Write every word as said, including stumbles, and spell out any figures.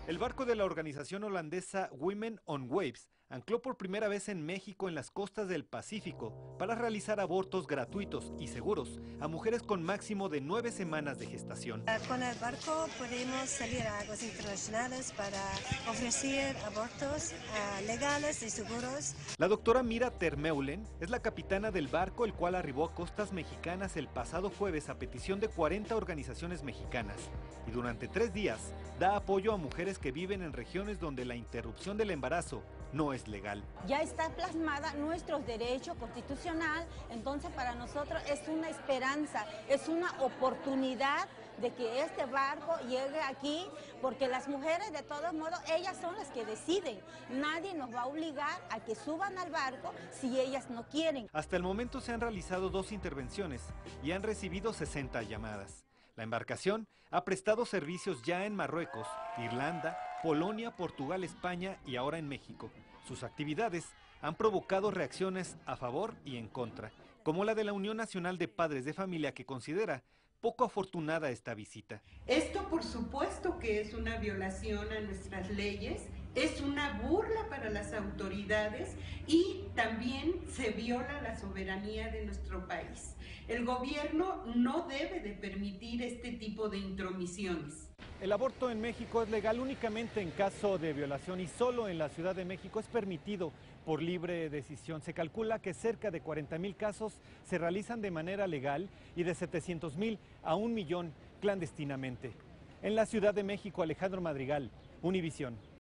El barco de la organización holandesa Women on Waves ancló por primera vez en México en las costas del Pacífico para realizar abortos gratuitos y seguros a mujeres con máximo de nueve semanas de gestación. Con el barco podemos salir a aguas internacionales para ofrecer abortos uh, legales y seguros. La doctora Mira Termeulen es la capitana del barco, el cual arribó a costas mexicanas el pasado jueves a petición de cuarenta organizaciones mexicanas y durante tres días da apoyo a mujeres que viven en regiones donde la interrupción del embarazo no es legal. Ya está plasmada nuestro derecho constitucional, entonces para nosotros es una esperanza, es una oportunidad de que este barco llegue aquí, porque las mujeres de todos modos, ellas son las que deciden. Nadie nos va a obligar a que suban al barco si ellas no quieren. Hasta el momento se han realizado dos intervenciones y han recibido sesenta llamadas. La embarcación ha prestado servicios ya en Marruecos, Irlanda, Polonia, Portugal, España y ahora en México. Sus actividades han provocado reacciones a favor y en contra, como la de la Unión Nacional de Padres de Familia, que considera poco afortunada esta visita. Esto por supuesto que es una violación a nuestras leyes, es una burla para las autoridades y también se viola la soberanía de nuestro país. El gobierno no debe de permitir este tipo de intromisiones. El aborto en México es legal únicamente en caso de violación y solo en la Ciudad de México es permitido por libre decisión. Se calcula que cerca de cuarenta mil casos se realizan de manera legal y de setecientos mil a un millón clandestinamente. En la Ciudad de México, Alejandro Madrigal, Univisión.